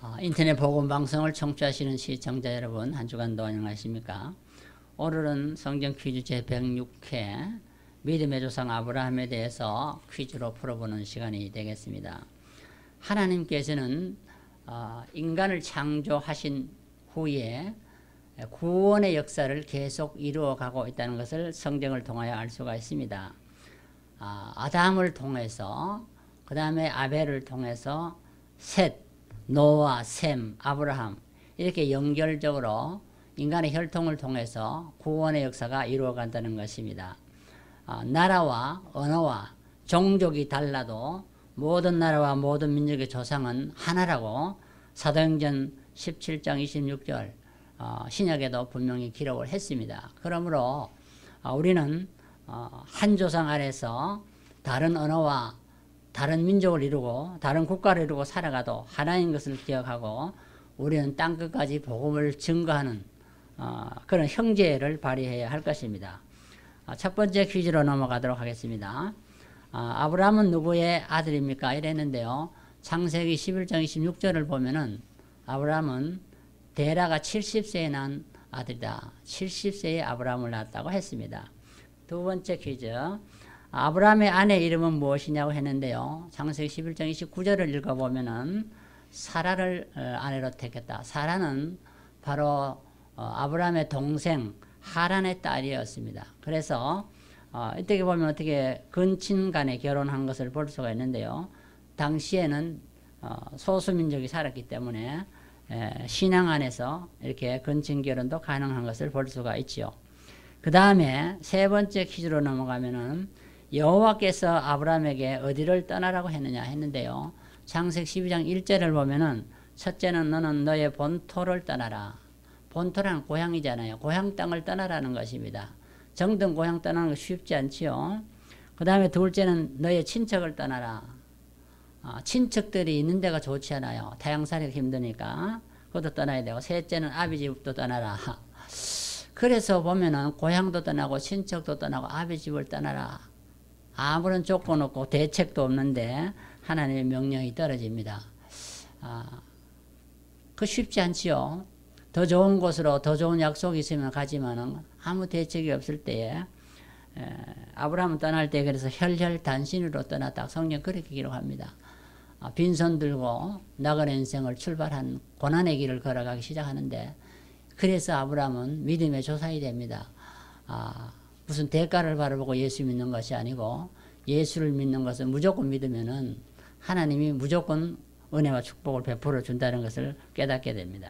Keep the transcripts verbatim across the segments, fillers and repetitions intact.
어, 인터넷 복음방송을 청취하시는 시청자 여러분, 한 주간도 안녕하십니까? 오늘은 성경 퀴즈 제백육 회 믿음의 조상 아브라함에 대해서 퀴즈로 풀어보는 시간이 되겠습니다. 하나님께서는 어, 인간을 창조하신 후에 구원의 역사를 계속 이루어가고 있다는 것을 성경을 통하여 알 수가 있습니다. 아, 아담을 통해서, 그 다음에 아벨을 통해서 셋, 노아, 셈, 아브라함, 이렇게 연결적으로 인간의 혈통을 통해서 구원의 역사가 이루어간다는 것입니다. 아, 나라와 언어와 종족이 달라도 모든 나라와 모든 민족의 조상은 하나라고 사도행전 십칠 장 이십육 절 어, 신약에도 분명히 기록을 했습니다. 그러므로 어, 우리는 어, 한 조상 아래서 다른 언어와 다른 민족을 이루고 다른 국가를 이루고 살아가도 하나인 것을 기억하고 우리는 땅끝까지 복음을 증거하는 어, 그런 형제를 발휘해야 할 것입니다. 어, 첫 번째 퀴즈로 넘어가도록 하겠습니다. 어, 아브라함은 누구의 아들입니까? 이랬는데요. 창세기 십일 장 이십육 절을 보면은 아브라함은 데라가 칠십 세에 난 아들이다. 칠십 세에 아브라함을 낳았다고 했습니다. 두 번째 퀴즈. 아브라함의 아내 이름은 무엇이냐고 했는데요. 창세기 십일 장 이십구 절을 읽어보면은 사라를 아내로 택했다. 사라는 바로 아브라함의 동생 하란의 딸이었습니다. 그래서 이렇게 보면 어떻게 근친 간에 결혼한 것을 볼 수가 있는데요. 당시에는 소수민족이 살았기 때문에 신앙 안에서 이렇게 근친 결혼도 가능한 것을 볼 수가 있지요. 그 다음에 세 번째 퀴즈로 넘어가면은 여호와께서 아브라함에게 어디를 떠나라고 했느냐 했는데요. 창세기 십이 장 일 절을 보면은 첫째는 너는 너의 본토를 떠나라. 본토라는 고향이잖아요. 고향 땅을 떠나라는 것입니다. 정든 고향 떠나는 거 쉽지 않지요. 그 다음에 둘째는 너의 친척을 떠나라. 아, 친척들이 있는 데가 좋지 않아요. 타향살이가 힘드니까 그것도 떠나야 되고, 셋째는 아비 집도 떠나라. 그래서 보면은 고향도 떠나고 친척도 떠나고 아비 집을 떠나라. 아무런 조건 없고 대책도 없는데 하나님의 명령이 떨어집니다. 아, 그 쉽지 않지요. 더 좋은 곳으로 더 좋은 약속이 있으면 가지만은 아무 대책이 없을 때에 에, 아브라함은 떠날 때 그래서 혈혈단신으로 떠났다. 성경 그렇게 기록합니다. 아, 빈손 들고 나그네 인생을 출발한 고난의 길을 걸어가기 시작하는데, 그래서 아브라함은 믿음의 조상이 됩니다. 아, 무슨 대가를 바라보고 예수 믿는 것이 아니고 예수를 믿는 것은 무조건 믿으면은 하나님이 무조건 은혜와 축복을 베풀어 준다는 것을 깨닫게 됩니다.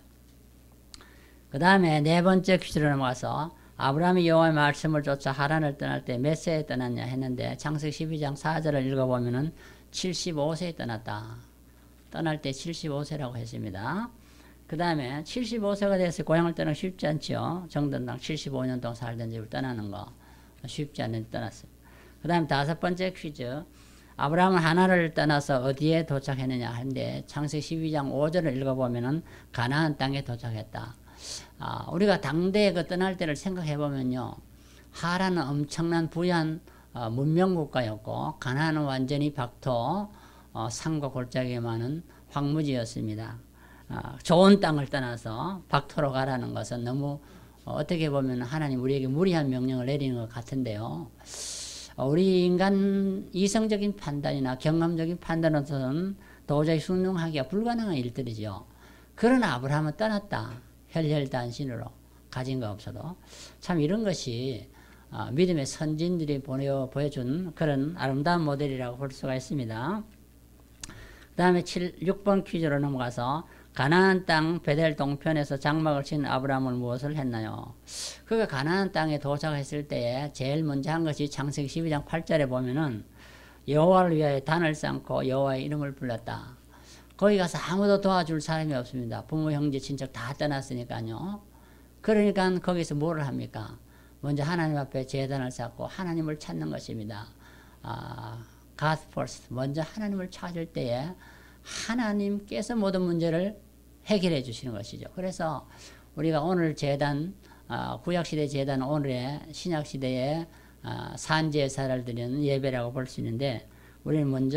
그 다음에 네 번째 퀴즈로 넘어가서 아브라함이 여호와의 말씀을 쫓아 하란을 떠날 때 몇 세에 떠났냐 했는데, 창세기 십이 장 사 절을 읽어보면은 칠십오 세에 떠났다. 떠날 때 칠십오 세라고 했습니다. 그 다음에 칠십오 세가 돼서 고향을 떠나기 쉽지 않죠. 정든당 칠십오 년 동안 살던 집을 떠나는 거 쉽지 않은데 떠났어요. 그 다음 다섯 번째 퀴즈. 아브라함은 하나를 떠나서 어디에 도착했느냐 하는데, 창세기 십이 장 오 절을 읽어보면은 가나안 땅에 도착했다. 아, 우리가 당대에 그 떠날 때를 생각해 보면요, 하란은 엄청난 부유한 어, 문명국가였고 가나안은 완전히 박토, 어, 산과 골짜기에 많은 황무지였습니다. 어, 좋은 땅을 떠나서 박토로 가라는 것은 너무 어, 어떻게 보면 하나님 우리에게 무리한 명령을 내리는 것 같은데요. 어, 우리 인간 이성적인 판단이나 경험적인 판단으로서는 도저히 순응하기가 불가능한 일들이죠. 그러나 아브라함은 떠났다. 혈혈단신으로 가진 거 없어도. 참 이런 것이 어, 믿음의 선진들이 보여, 보여준 그런 아름다운 모델이라고 볼 수가 있습니다. 그 다음에 육 번 퀴즈로 넘어가서 가나안 땅 베델 동편에서 장막을 친 아브라함은 무엇을 했나요? 그가 가나안 땅에 도착했을 때에 제일 먼저 한 것이 창세기 십이 장 팔 절에 보면은 여호와를 위하여 단을 쌓고 여호와의 이름을 불렀다. 거기 가서 아무도 도와줄 사람이 없습니다. 부모, 형제, 친척 다 떠났으니까요. 그러니까 거기서 뭐를 합니까? 먼저 하나님 앞에 제단을 쌓고 하나님을 찾는 것입니다. 아, God first. 먼저 하나님을 찾을 때에 하나님께서 모든 문제를 해결해 주시는 것이죠. 그래서 우리가 오늘 제단, 어, 구약시대 제단, 오늘의 신약시대의 어, 산제사를 드리는 예배라고 볼 수 있는데, 우리는 먼저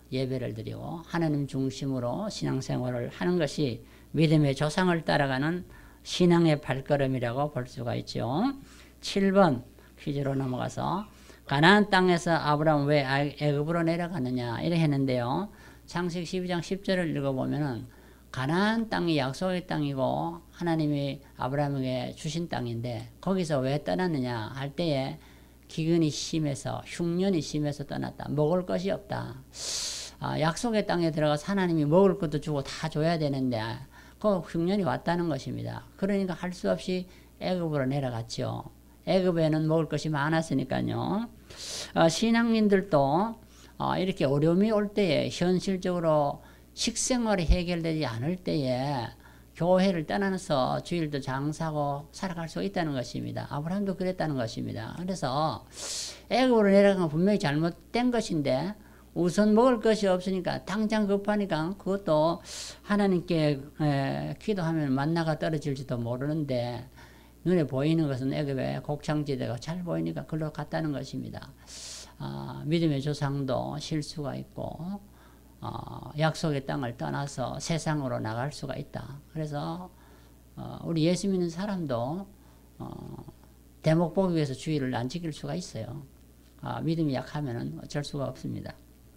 예배를 드리고 하나님 중심으로 신앙생활을 하는 것이 믿음의 조상을 따라가는 신앙의 발걸음이라고 볼 수가 있죠. 칠 번 퀴즈로 넘어가서 가나안 땅에서 아브라함은 왜 애굽으로 내려갔느냐 이렇게 했는데요. 창세기 십이 장 십 절을 읽어보면은 가나안 땅이 약속의 땅이고 하나님이 아브라함에게 주신 땅인데 거기서 왜 떠났느냐 할 때에 기근이 심해서 흉년이 심해서 떠났다. 먹을 것이 없다. 아, 약속의 땅에 들어가서 하나님이 먹을 것도 주고 다 줘야 되는데 그 흉년이 왔다는 것입니다. 그러니까 할 수 없이 애굽으로 내려갔죠. 애굽에는 먹을 것이 많았으니까요. 어, 신앙인들도 어, 이렇게 어려움이 올 때에 현실적으로 식생활이 해결되지 않을 때에 교회를 떠나서 주일도 장사하고 살아갈 수 있다는 것입니다. 아브라함도 그랬다는 것입니다. 그래서 애굽으로 내려간 건 분명히 잘못된 것인데 우선 먹을 것이 없으니까 당장 급하니까 그것도 하나님께 에, 기도하면 만나가 떨어질지도 모르는데 눈에 보이는 것은 애굽의 곡창지대가 잘 보이니까 그걸로 갔다는 것입니다. 아, 믿음의 조상도 실수가 있고 어, 약속의 땅을 떠나서 세상으로 나갈 수가 있다. 그래서 어, 우리 예수 믿는 사람도 어, 대목 보기 위해서 주의를 안 지킬 수가 있어요. 아, 믿음이 약하면 어쩔 수가 없습니다.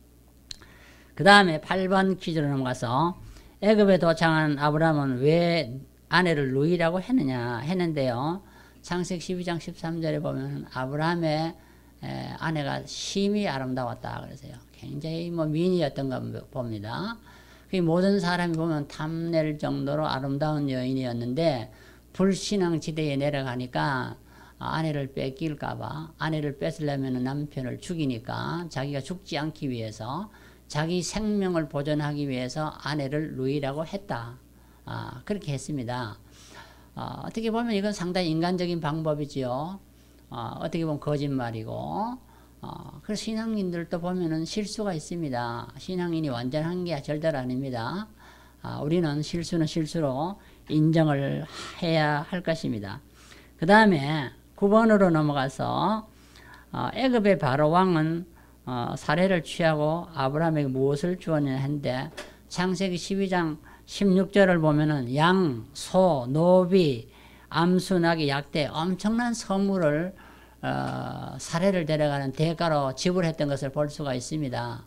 그 다음에 팔 번 퀴즈로 넘어가서 애굽에 도착한 아브라함은 왜 아내를 루이라고 했느냐 했는데요. 창세기 십이 장 십삼 절에 보면 아브라함의 에, 아내가 심히 아름다웠다 그러세요. 굉장히 뭐 미인이었던 거 봅니다. 그 모든 사람이 보면 탐낼 정도로 아름다운 여인이었는데 불신앙 지대에 내려가니까 아내를 뺏길까봐 아내를 뺏으려면 남편을 죽이니까 자기가 죽지 않기 위해서 자기 생명을 보존하기 위해서 아내를 루이라고 했다. 아, 그렇게 했습니다. 어, 어떻게 보면 이건 상당히 인간적인 방법이지요. 어, 어떻게 보면 거짓말이고 어, 그래서 신앙인들도 보면은 실수가 있습니다. 신앙인이 완전한 게 절대로 아닙니다. 아, 우리는 실수는 실수로 인정을 해야 할 것입니다. 그 다음에 구 번으로 넘어가서 어, 애굽의 바로 왕은 어, 사례를 취하고 아브라함에게 무엇을 주었냐 했는데 창세기 십이 장 십육 절을 보면은 양, 소, 노비, 암수, 나귀, 약대 엄청난 선물을 어, 사례를 데려가는 대가로 지불했던 것을 볼 수가 있습니다.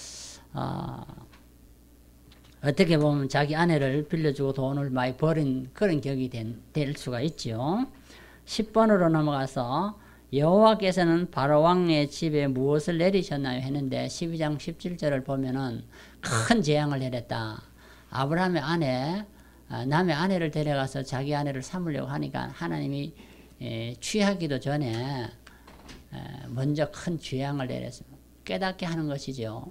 어, 어떻게 보면 자기 아내를 빌려주고 돈을 많이 버린 그런 격이 된, 될 수가 있죠. 십 번으로 넘어가서 여호와께서는 바로 왕의 집에 무엇을 내리셨나요 했는데 십이 장 십칠 절을 보면은 큰 재앙을 내렸다. 아브라함의 아내, 남의 아내를 데려가서 자기 아내를 삼으려고 하니까 하나님이 에, 취하기도 전에 에, 먼저 큰 재앙을 내렸습니다. 깨닫게 하는 것이죠.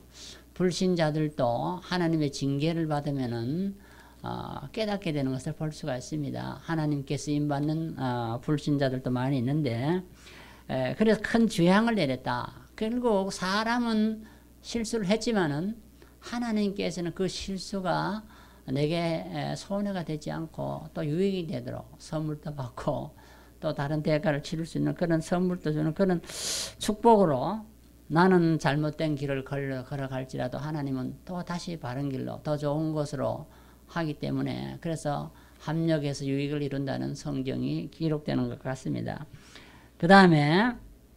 불신자들도 하나님의 징계를 받으면은 어, 깨닫게 되는 것을 볼 수가 있습니다. 하나님께 쓰임받는 어, 불신자들도 많이 있는데 에, 그래서 큰 재앙을 내렸다. 결국 사람은 실수를 했지만은 하나님께서는 그 실수가 내게 손해가 되지 않고 또 유익이 되도록 선물도 받고 또 다른 대가를 치를 수 있는 그런 선물도 주는 그런 축복으로 나는 잘못된 길을 걸어, 걸어갈지라도 하나님은 또 다시 바른 길로 더 좋은 것으로 하기 때문에 그래서 합력해서 유익을 이룬다는 성경이 기록되는 것 같습니다. 그 다음에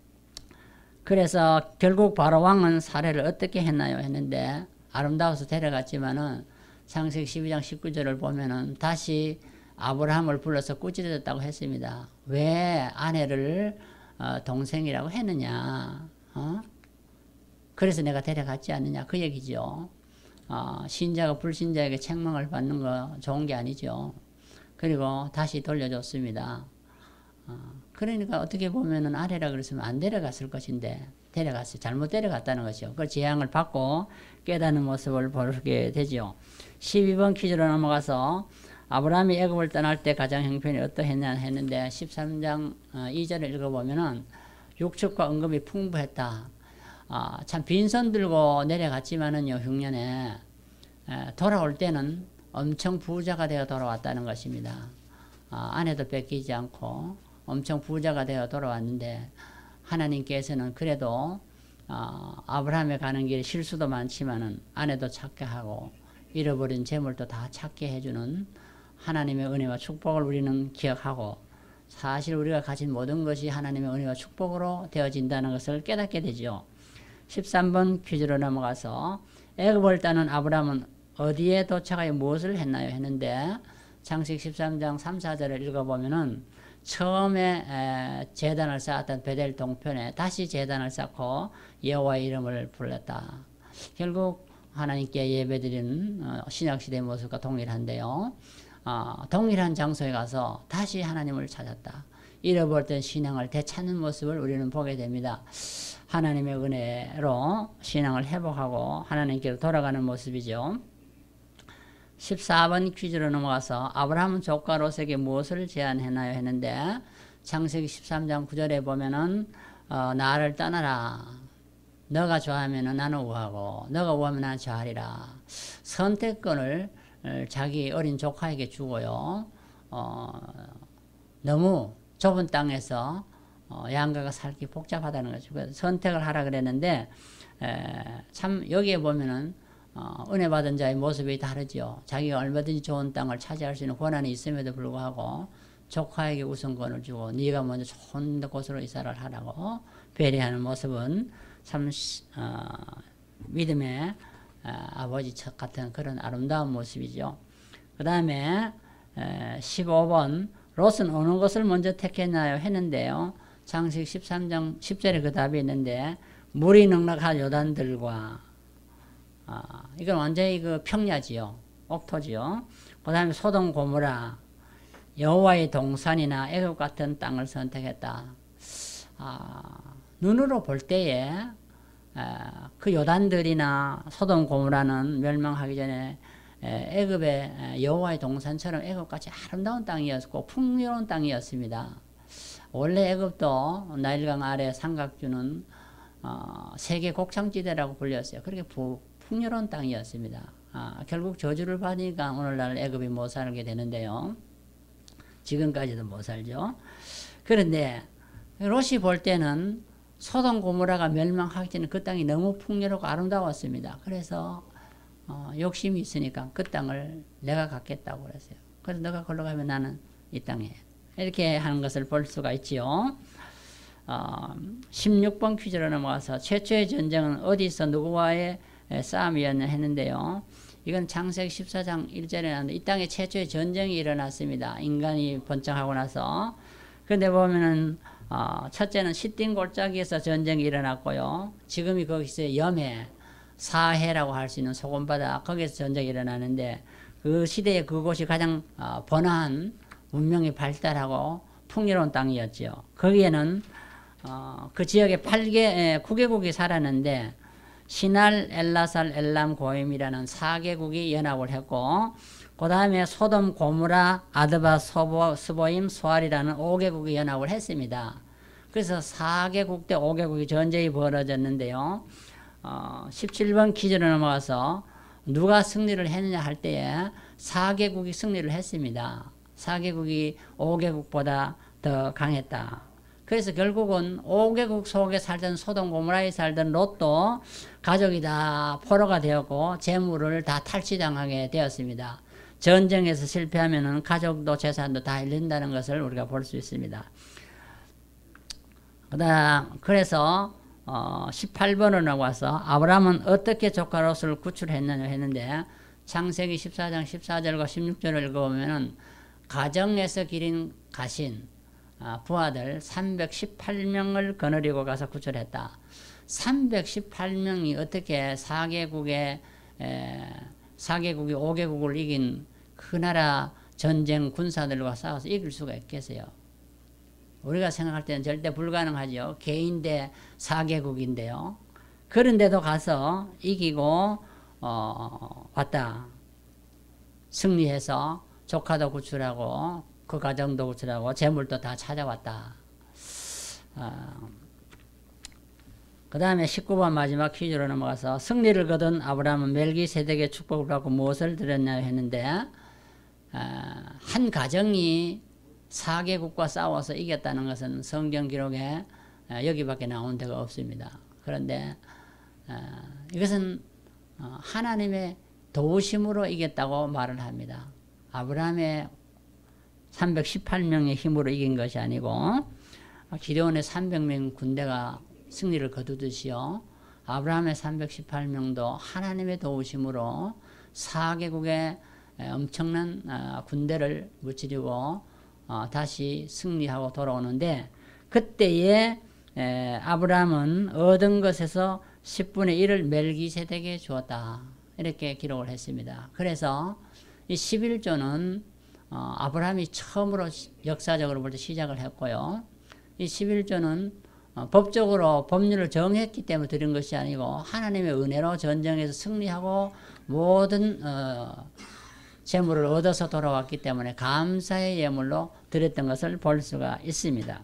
그래서 결국 바로 왕은 사례를 어떻게 했나요 했는데 아름다워서 데려갔지만은 창세기 십이 장 십구 절을 보면은 다시 아브라함을 불러서 꾸짖었다고 했습니다. 왜 아내를 어, 동생이라고 했느냐? 어? 그래서 내가 데려갔지 않느냐? 그 얘기죠. 어, 신자가 불신자에게 책망을 받는 거 좋은 게 아니죠. 그리고 다시 돌려줬습니다. 어, 그러니까 어떻게 보면은 아내라 그랬으면 안 데려갔을 것인데 데려갔어요. 잘못 데려갔다는 것이죠. 그 재앙을 받고 깨닫는 모습을 보게 되죠. 십이 번 퀴즈로 넘어가서 아브라함이 애굽을 떠날 때 가장 형편이 어떠했냐 했는데 십삼 장 이 절을 읽어보면은 육축과 은금이 풍부했다. 아, 참 빈손 들고 내려갔지만은요 흉년에 에, 돌아올 때는 엄청 부자가 되어 돌아왔다는 것입니다. 아, 아내도 뺏기지 않고 엄청 부자가 되어 돌아왔는데 하나님께서는 그래도 어, 아브라함에 가는 길에 실수도 많지만은 아내도 찾게 하고 잃어버린 재물도 다 찾게 해주는 하나님의 은혜와 축복을 우리는 기억하고 사실 우리가 가진 모든 것이 하나님의 은혜와 축복으로 되어진다는 것을 깨닫게 되죠. 십삼 번 퀴즈로 넘어가서 애굽을 떠난 아브라함은 어디에 도착하여 무엇을 했나요? 했는데 창세기 십삼 장 삼, 사 절을 읽어보면은 처음에 에, 제단을 쌓았던 베델 동편에 다시 제단을 쌓고 여호와의 이름을 불렀다. 결국 하나님께 예배드리는 어, 신약시대의 모습과 동일한데요. 어, 동일한 장소에 가서 다시 하나님을 찾았다. 잃어버렸던 신앙을 되찾는 모습을 우리는 보게 됩니다. 하나님의 은혜로 신앙을 회복하고 하나님께로 돌아가는 모습이죠. 십사 번 퀴즈로 넘어가서 아브라함은 조카 롯에게 무엇을 제안했나요? 했는데 창세기 십삼 장 구 절에 보면은 어, 나를 떠나라. 너가 좋아하면 나는 우하고 너가 우하면 나는 좋아하리라. 선택권을 자기 어린 조카에게 주고요. 어, 너무 좁은 땅에서 어, 양가가 살기 복잡하다는 거죠. 그래서 선택을 하라 그랬는데 에, 참 여기에 보면은 어, 은혜 받은 자의 모습이 다르죠. 자기가 얼마든지 좋은 땅을 차지할 수 있는 권한이 있음에도 불구하고 조카에게 우선권을 주고 네가 먼저 좋은 곳으로 이사를 하라고 배려하는 모습은 참 어, 믿음의 어, 아버지 척 같은 그런 아름다운 모습이죠. 그 다음에 십오 번 롯은 어느 것을 먼저 택했나요? 했는데요. 창세기 십삼 장 십 절에 그 답이 있는데 물이 넉넉한 요단들과 아, 이건 완전히 그 평야지요. 옥토지요. 그 다음에 소돔 고모라 여호와의 동산이나 애굽 같은 땅을 선택했다. 아, 눈으로 볼 때에 아, 그 요단들이나 소돔 고모라는 멸망하기 전에 애굽의 여호와의 동산처럼 애굽같이 아름다운 땅이었고 풍요로운 땅이었습니다. 원래 애굽도 나일강 아래 삼각주는 어, 세계 곡창지대라고 불렸어요. 그렇게 부, 풍요로운 땅이었습니다. 아, 결국 저주를 받으니까 오늘날 애굽이 못 살게 되는데요. 지금까지도 못 살죠. 그런데 롯이 볼 때는 소돔 고모라가 멸망하기 전에 그 땅이 너무 풍요롭고 아름다웠습니다. 그래서 어, 욕심이 있으니까 그 땅을 내가 갖겠다고 그랬어요. 그래서 너가 걸로 가면 나는 이 땅에 이렇게 하는 것을 볼 수가 있지요. 어, 십육 번 퀴즈로 넘어가서 최초의 전쟁은 어디서 누구와의 싸움이었냐 했는데요. 이건 창세기 십사 장 일 절에 나오는데 이 땅에 최초의 전쟁이 일어났습니다. 인간이 번창하고 나서. 그런데 보면은 어, 첫째는 시딘 골짜기에서 전쟁이 일어났고요. 지금이 거기서 염해, 사해라고 할 수 있는 소금바다 거기에서 전쟁이 일어나는데 그 시대에 그곳이 가장 어, 번화한 문명이 발달하고 풍요로운 땅이었죠. 거기에는 어, 그 지역에 팔 개, 구 개국이 살았는데 시날, 엘라살, 엘람, 고임이라는 사 개국이 연합을 했고 그 다음에 소돔, 고무라, 아드바, 소보, 스보임, 소알이라는 오 개국이 연합을 했습니다. 그래서 사 개국 대 오 개국이 전쟁이 벌어졌는데요. 어, 십칠 번 퀴즈로 넘어가서 누가 승리를 했느냐 할 때에 사 개국이 승리를 했습니다. 사 개국이 오 개국보다 더 강했다. 그래서 결국은 오 개국 속에 살던 소돔 고모라에 살던 롯도 가족이 다 포로가 되었고 재물을 다 탈취당하게 되었습니다. 전쟁에서 실패하면은 가족도 재산도 다 잃는다는 것을 우리가 볼 수 있습니다. 그다음 그래서 어, 십팔 번으로 나와서 아브라함은 어떻게 조카 롯을 구출했느냐 했는데 창세기 십사 장 십사 절과 십육 절을 읽어보면은 가정에서 기린 가신 아, 부하들 삼백십팔 명을 거느리고 가서 구출했다. 삼백십팔 명이 어떻게 사 개국의 에, 사 개국이 오 개국을 이긴 그 나라 전쟁 군사들과 싸워서 이길 수가 있겠어요? 우리가 생각할 때는 절대 불가능하죠. 개인 대 사 개국인데요. 그런데도 가서 이기고 어, 왔다. 승리해서 조카도 구출하고 그 가정도 구출하고 재물도 다 찾아왔다. 어, 그 다음에 십구 번 마지막 퀴즈로 넘어가서 승리를 거둔 아브라함은 멜기세덱의 축복을 받고 무엇을 드렸냐 했는데 어, 한 가정이 사 개국과 싸워서 이겼다는 것은 성경 기록에 여기밖에 나온 데가 없습니다. 그런데 어, 이것은 어, 하나님의 도우심으로 이겼다고 말을 합니다. 아브라함의 삼백십팔 명의 힘으로 이긴 것이 아니고 기드온의 삼백 명 군대가 승리를 거두듯이요. 아브라함의 삼백십팔 명도 하나님의 도우심으로 사 개국의 엄청난 군대를 무찌르고 다시 승리하고 돌아오는데 그때에 아브라함은 얻은 것에서 십분의 일을 멜기세덱에게 주었다. 이렇게 기록을 했습니다. 그래서 이 십일조는 아브라함이 처음으로 역사적으로 볼 때 시작을 했고요. 이 십일조는 법적으로 법률을 정했기 때문에 드린 것이 아니고 하나님의 은혜로 전쟁에서 승리하고 모든 어, 재물을 얻어서 돌아왔기 때문에 감사의 예물로 드렸던 것을 볼 수가 있습니다.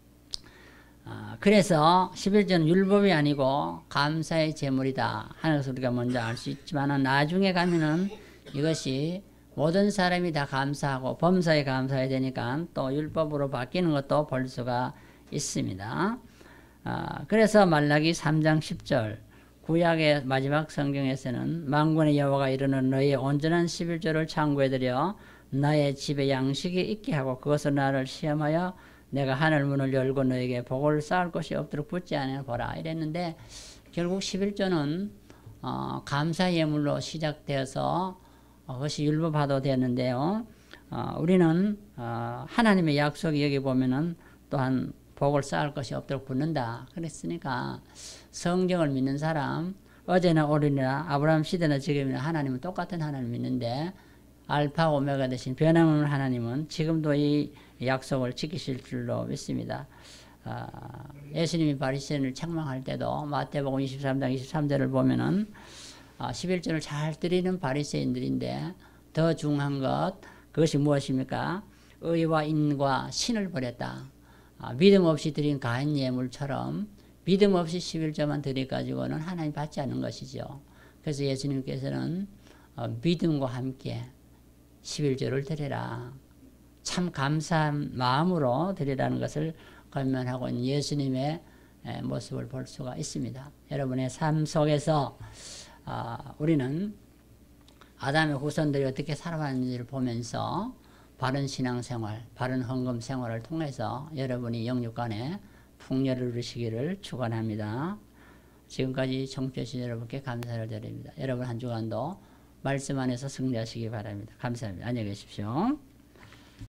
어, 그래서 십일조는 율법이 아니고 감사의 제물이다 하는 것을 우리가 먼저 알 수 있지만 나중에 가면은 이것이 모든 사람이 다 감사하고 범사에 감사해야 되니까 또 율법으로 바뀌는 것도 볼 수가 있습니다. 어, 그래서 말라기 삼 장 십 절 구약의 마지막 성경에서는 만군의 여호와가 이르는 너희의 온전한 십일조를 창구해드려 나의 집에 양식이 있게 하고 그것을 나를 시험하여 내가 하늘 문을 열고 너에게 복을 쌓을 것이 없도록 붙지 않아 보라 이랬는데 결국 십일조는 어, 감사 예물로 시작되어서 어, 그것이 율법화도 되었는데요. 어, 우리는 어, 하나님의 약속이 여기 보면은 또한 복을 쌓을 것이 없도록 붙는다. 그랬으니까 성경을 믿는 사람 어제나 오늘이나 아브라함 시대나 지금이나 하나님은 똑같은 하나님을 믿는데 알파 오메가 되신 변함없는 하나님은 지금도 이 약속을 지키실 줄로 믿습니다. 어, 예수님이 바리새인을 책망할 때도 마태복음 이십삼 장 이십삼 절을 보면은 어, 십일조를 잘 드리는 바리새인들인데 더 중요한 것 그것이 무엇입니까? 의와 인과 신을 버렸다. 아, 믿음 없이 드린 가인 예물처럼 믿음 없이 십일조만 드려가지고는 하나님 받지 않는 것이죠. 그래서 예수님께서는 어, 믿음과 함께 십일조를 드리라. 참 감사한 마음으로 드리라는 것을 권면하고 있는 예수님의 에, 모습을 볼 수가 있습니다. 여러분의 삶 속에서 어, 우리는 아담의 후손들이 어떻게 살아왔는지를 보면서 바른 신앙생활, 바른 헌금 생활을 통해서 여러분이 영육간에 풍요를 누리시기를 축원합니다. 지금까지 청취해 주신 여러분께 감사를 드립니다. 여러분 한 주간도 말씀 안에서 승리하시기 바랍니다. 감사합니다. 안녕히 계십시오.